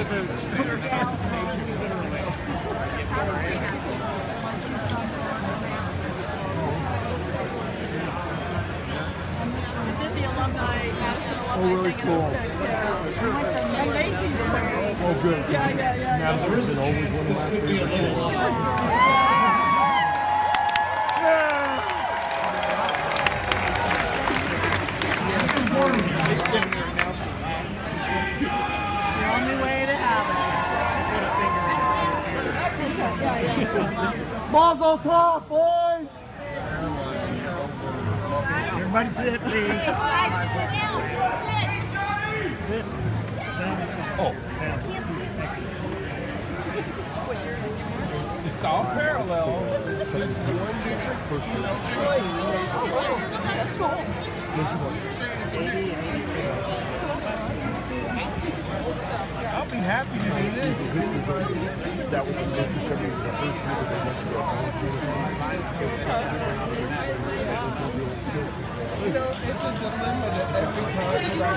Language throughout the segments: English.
boots. Did the alumni, Madison alumni Oh, really thing cool. in 06, yeah. And Macy's in there. Oh, good. Yeah. There is a chance this could be a little longer. The only way to have it. Mazel tov, boys! Everybody sit, please. Sit down. Sit. Oh. It's all parallel. It's just one different plane. That's cool. I'll be happy to do this if anybody. That was the first year that You know, it's a dilemma to every project I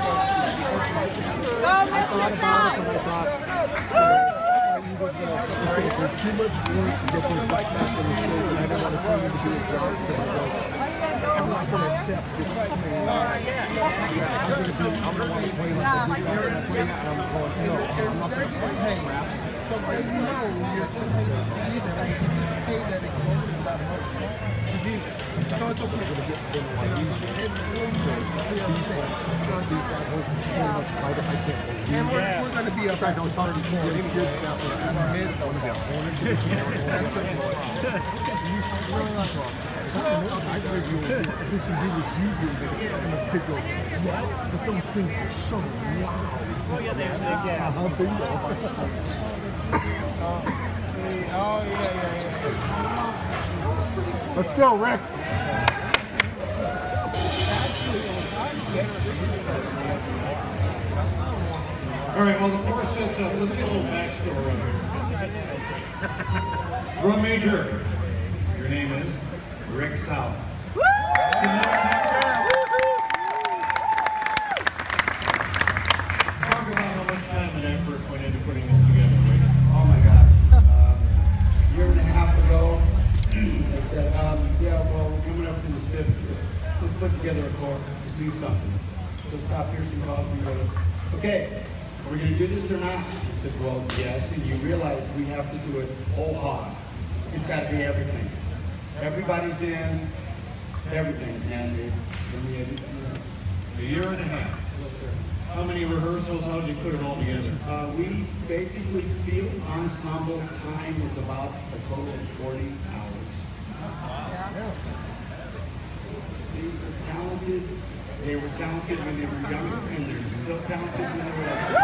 there's too much work to get those bike packs in the state, and I don't want to come in to do a job to myself. Everyone's going to accept this. I'm going to want to play like I'm going, no, I'm not going to play rap. So when you know you're excited to see that, I can just pay that exorbitant amount of money to do that. So it's okay. And we're going to be up at 34. Our heads don't go. That's good. I heard you this was with you and the kid goes, what? But those things are so loud. Oh, yeah, they're yeah. Let's go, Rick. All right, well, the course sets up. Let's get a little backstory. Drum major, your name is Rick South. Talk about how much time and effort went into putting this together, Rick. Oh my gosh. A year and a half ago, I said, yeah, well, we're coming up to this 5th year. Let's put together a corps. Let's do something. So Stop Piercing calls me and goes, okay, are we going to do this or not? I said, well, yes, and you realize we have to do it whole hog. It's got to be everything. Everybody's in, everything, and we had it through. A year and a half. Yes, sir. How many rehearsals? How did you put it all together? We basically field ensemble time was about a total of 40 hours. These are talented. They were talented when they were younger, and they're still talented when they were older.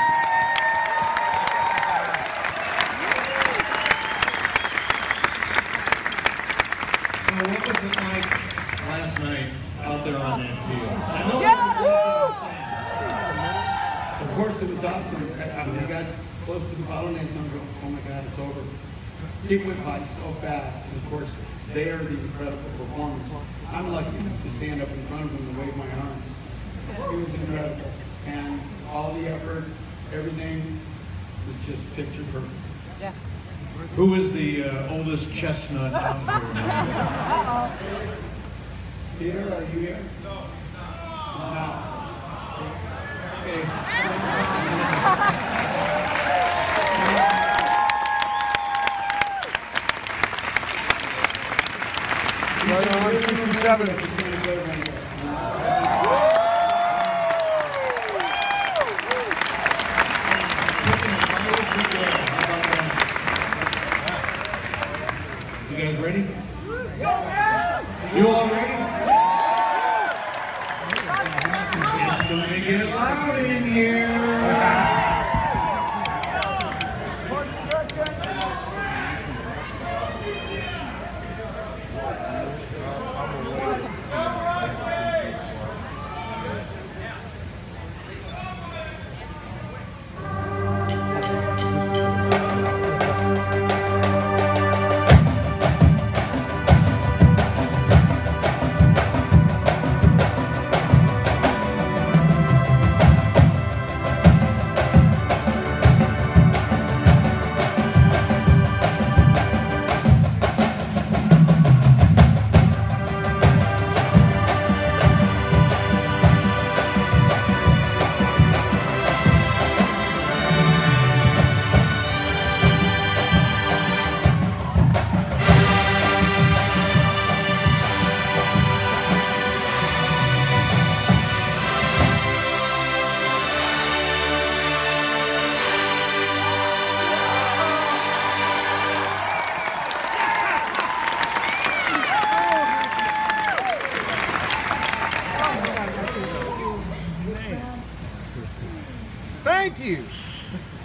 So what was it like last night out there on that field? I know it was like in the stands. Of course, it was awesome. We got close to the bottlenecks and go, oh my God, it's over. It went by so fast, and of course, they are the incredible performers. I'm lucky enough to stand up in front of them and wave my arms. It was incredible, and all the effort, everything was just picture perfect. Yes. Who is the oldest chestnut out there? Peter, are you here? No. Okay. Right on, 67. You guys ready? You all ready? It's gonna get loud in here.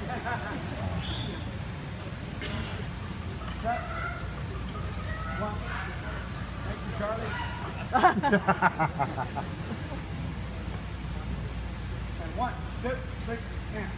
Set. One. Thank you, Charlie. And 1, 2, 3, and.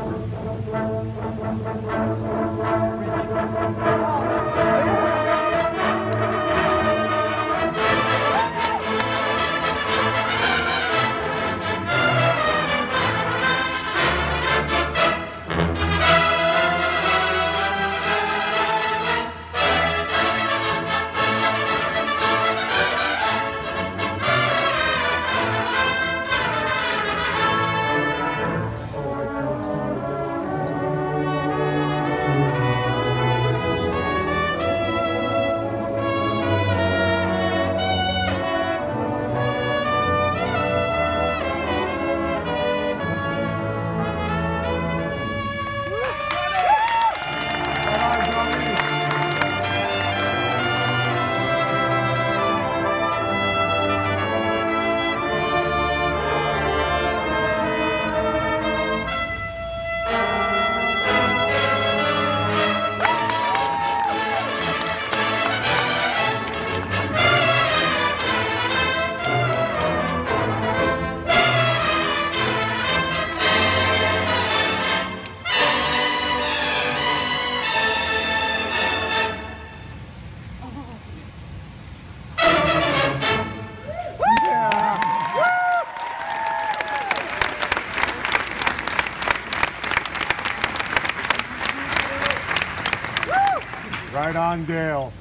Right on, Dale.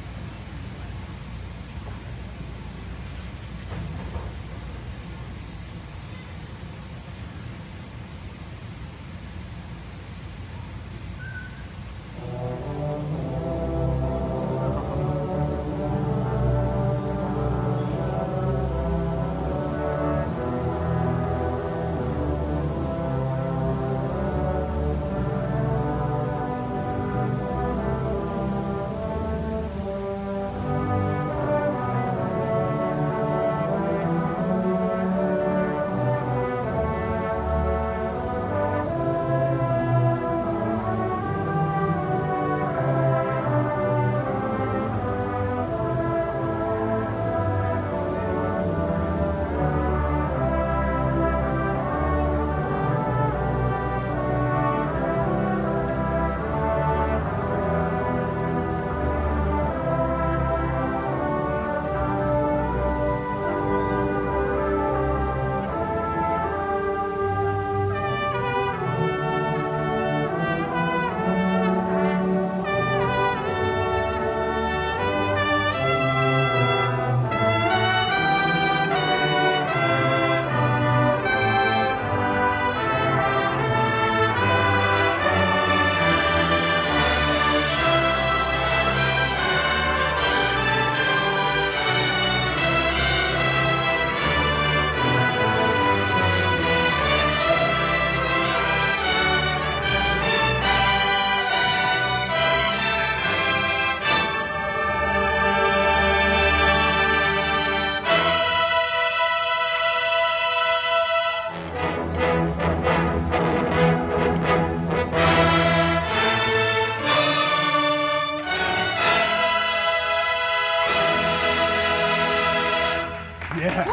Yeah.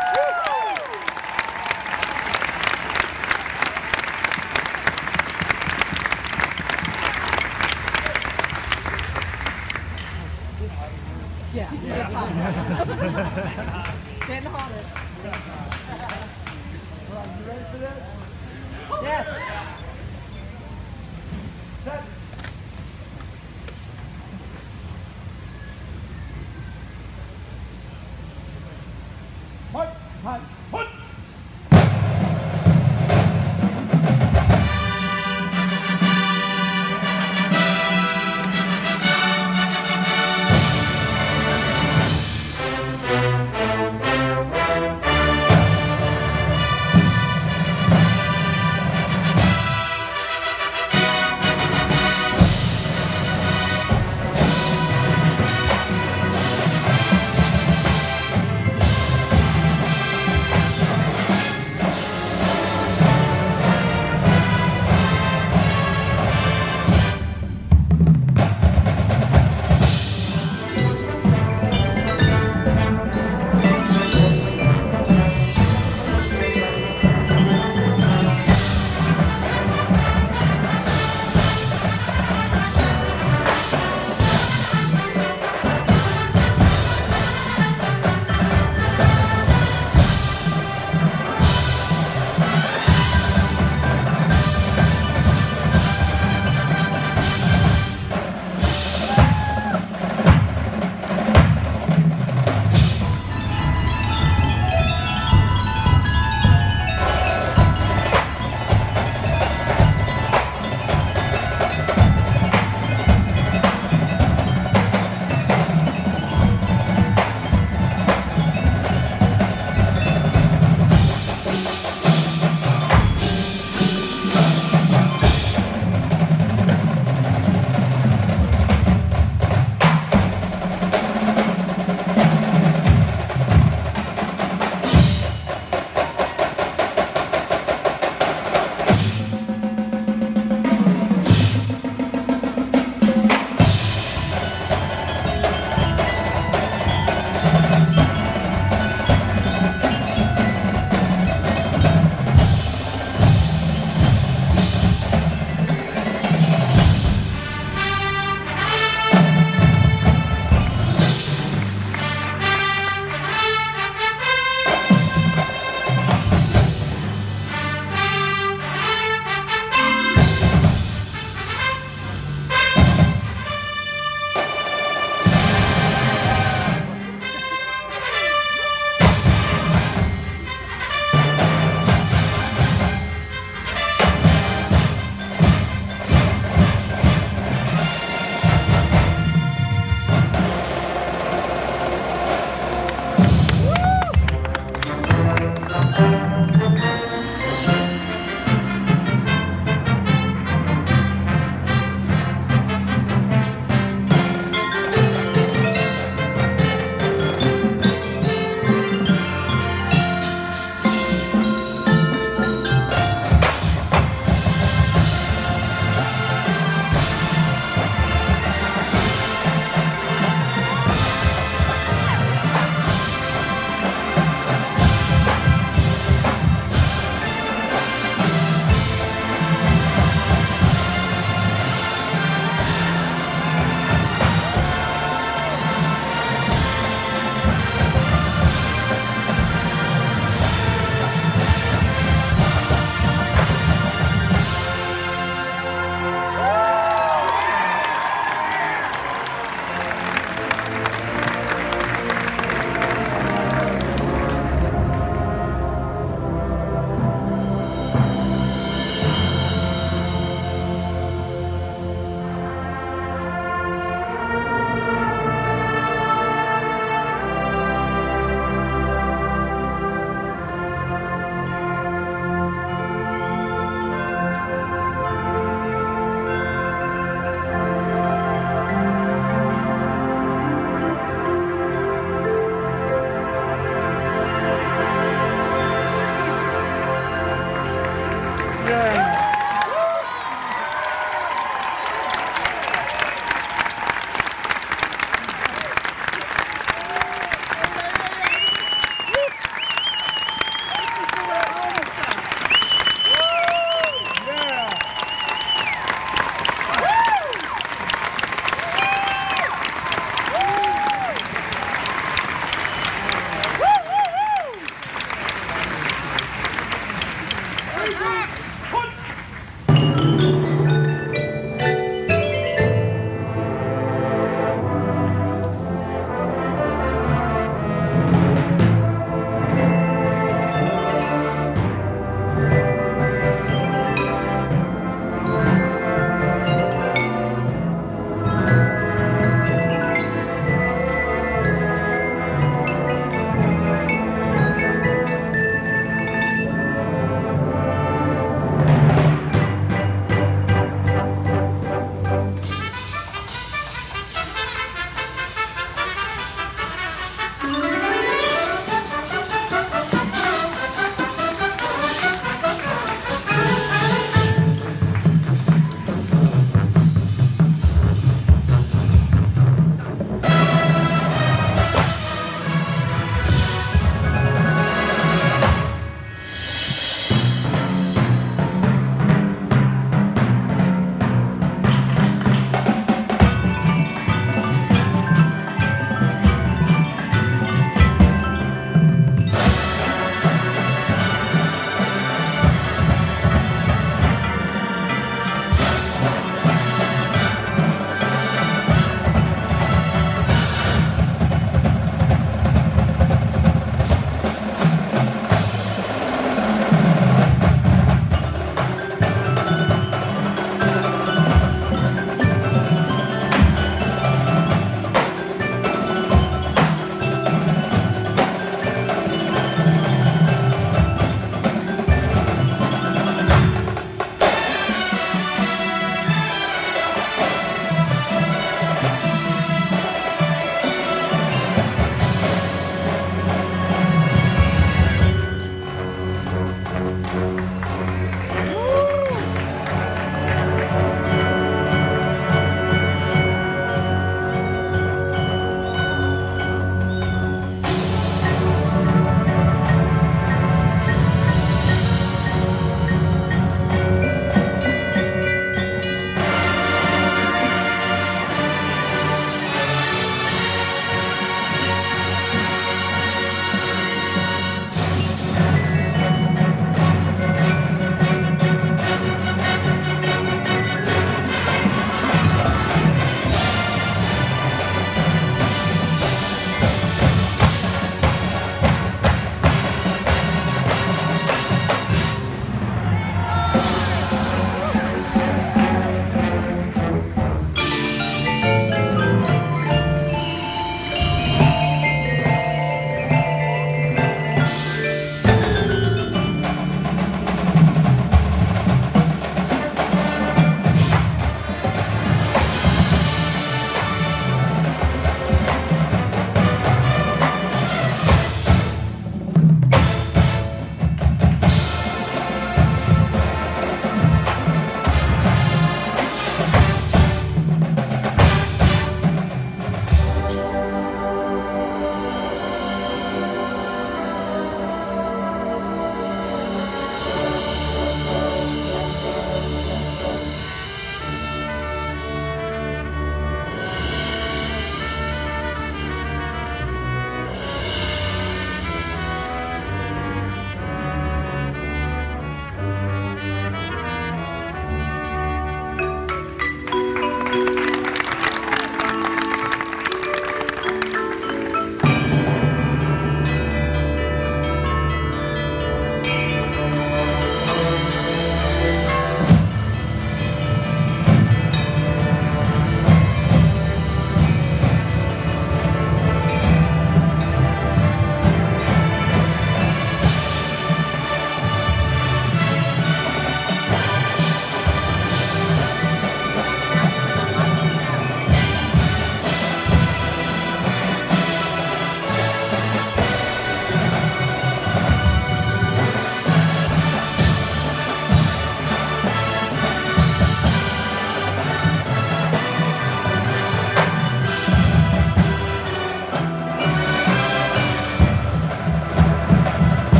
Yeah. Getting hotter. You ready for this? Yes. Set. What? What? What?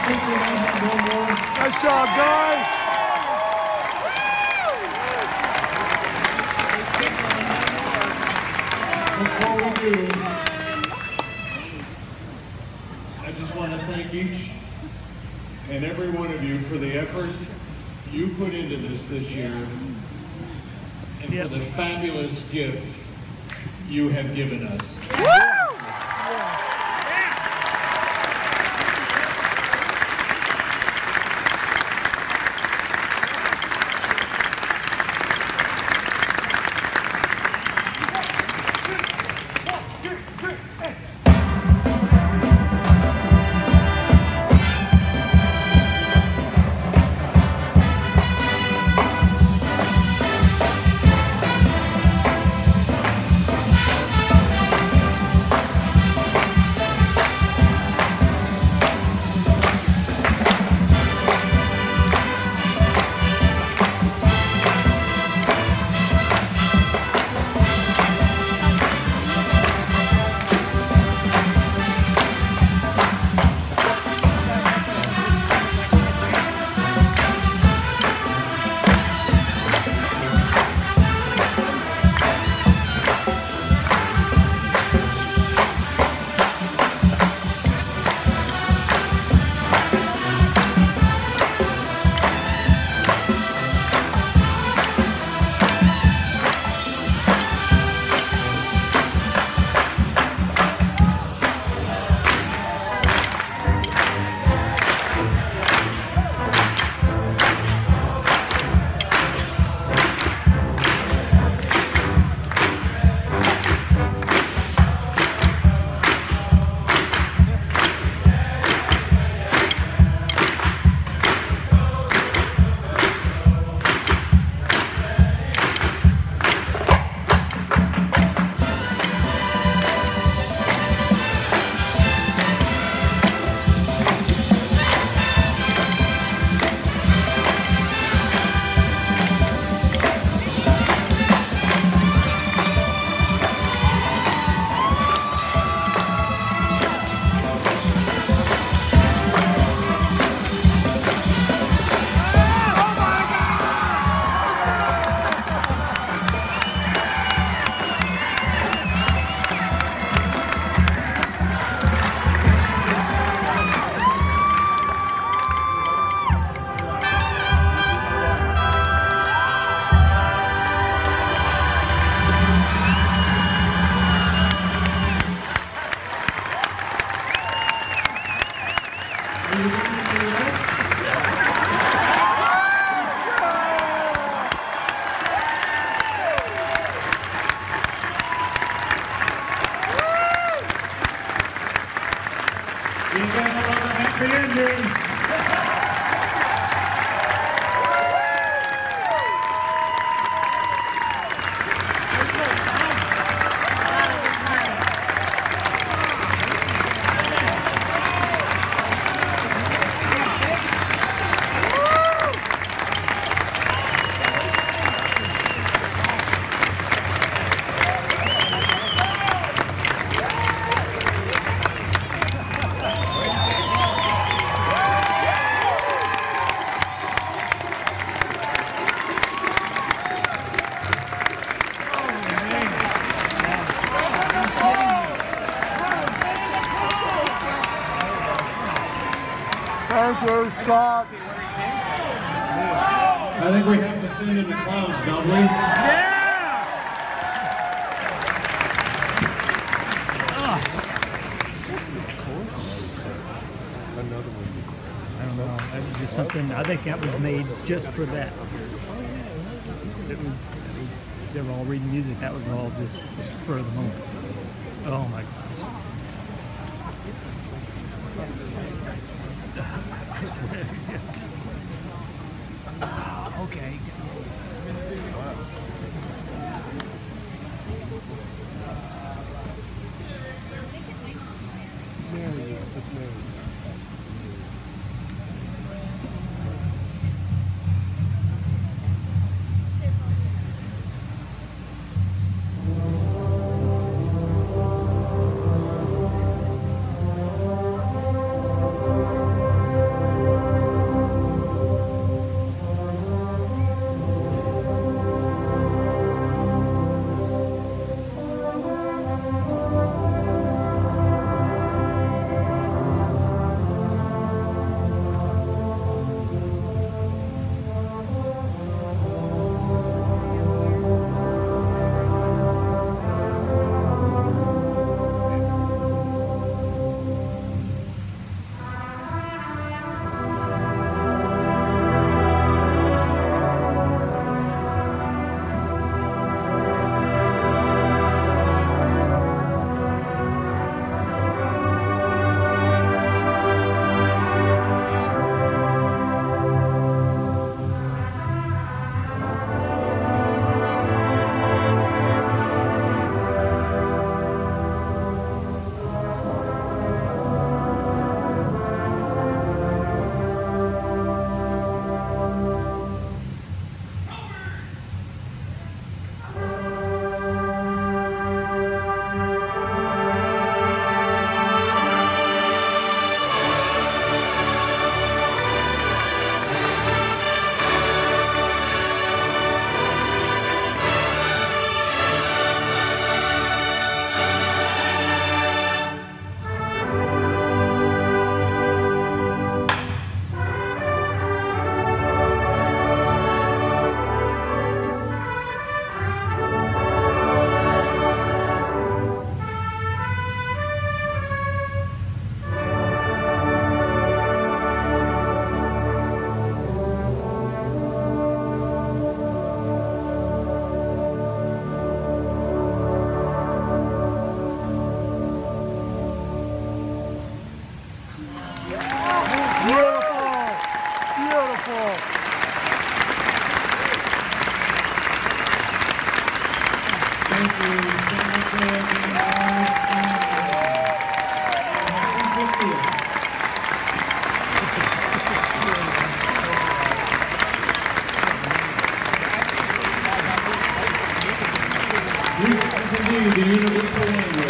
think we might have one more. Nice job, guys. Before we do, I just want to thank each and every one of you for the effort you put into this year and for the fabulous gift you have given us. Thank you, Scott. I think we have to send in the clowns, don't we? Yeah! I don't know. That was just something, I think that was made just for that. They were all reading music. That was all just for the moment. Oh my gosh. Okay. beautiful. Thank you so much for being This is indeed the Universal Language.